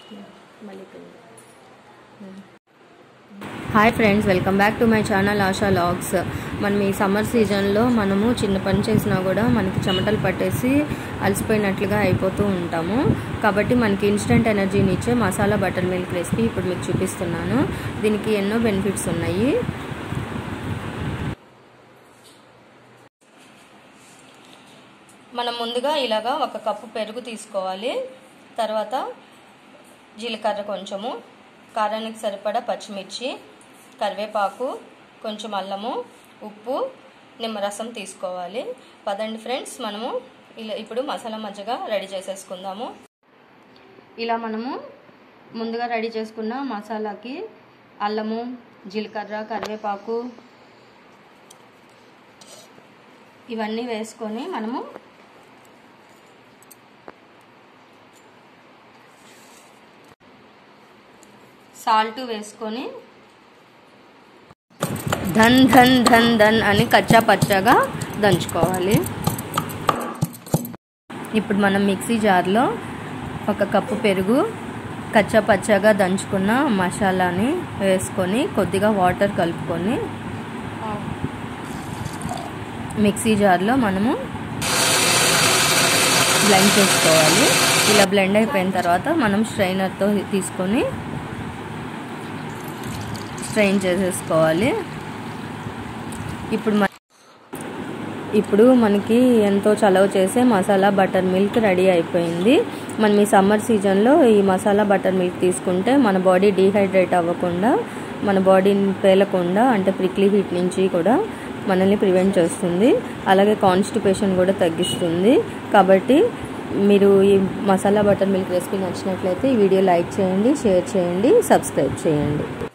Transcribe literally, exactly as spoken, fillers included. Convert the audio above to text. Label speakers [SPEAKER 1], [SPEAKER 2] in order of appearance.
[SPEAKER 1] Hi friends, welcome back to my channel Asha logs. మనం ఈ summer సీజన్లో మనము చిన్న పని చేసినా కూడా మనకి చెమటలు పట్టేసి అలసిపోయినట్లుగా అయిపోతూ ఉంటాము. కాబట్టి మనకి ఇన్స్టెంట్ ఎనర్జీని ఇచ్చే మసాలా బటర్ మిల్క్ రెసిపీ ఇప్పుడు మీకు చూపిస్తున్నాను. దీనికి ఎన్నో బెనిఫిట్స్ ఉన్నాయి. మనం ముందుగా ఇలాగా ఒక కప్పు పెరుగు తీసుకోవాలి. తర్వాత జీలకర్ర కొంచెము, కారానికి సరిపడా పచ్చిమిర్చి, కరివేపాకు, కొంచెం అల్లము, ఉప్పు, నిమ్మరసం తీసుకోవాలి. పదండి ఫ్రెండ్స్, మనము ఇలా ఇప్పుడు మసాలా మజ్జిగ రెడీ చేసేసుకుందాము. ఇలా మనము ముందుగా రెడీ చేసుకున్న మసాలాకి అల్లము, జీలకర్ర, కరివేపాకు ఇవన్నీ వేసుకొని మనము సాల్ట్ వేసుకొని ధన్ ధన్ ధన్ ధన్ అని కచ్చా పచ్చగా దంచుకోవాలి. ఇప్పుడు మనం మిక్సీ జార్లో ఒక కప్పు పెరుగు, కచ్చా పచ్చగా దంచుకున్న మసాలాని వేసుకొని కొద్దిగా వాటర్ కలుపుకొని మిక్సీ జార్లో మనము బ్లెండ్ చేసుకోవాలి. ఇలా బ్లెండ్ అయిపోయిన తర్వాత మనం స్ట్రైనర్తో తీసుకొని స్ట్రెయిన్ చేసేసుకోవాలి. ఇప్పుడు మన ఇప్పుడు మనకి ఎంతో చలవ చేసే మసాలా బటర్ మిల్క్ రెడీ అయిపోయింది. మనం ఈ సమ్మర్ సీజన్లో ఈ మసాలా బటర్ మిల్క్ తీసుకుంటే మన బాడీ డీహైడ్రేట్ అవ్వకుండా, మన బాడీని పేలకుండా, అంటే ప్రిక్లీ హీట్ నుంచి కూడా మనల్ని ప్రివెంట్ చేస్తుంది. అలాగే కాన్స్టిపేషన్ కూడా తగ్గిస్తుంది. కాబట్టి మీరు ఈ మసాలా బటర్ మిల్క్ రెసిపీ నచ్చినట్లయితే ఈ వీడియో లైక్ చేయండి, షేర్ చేయండి, సబ్స్క్రైబ్ చేయండి.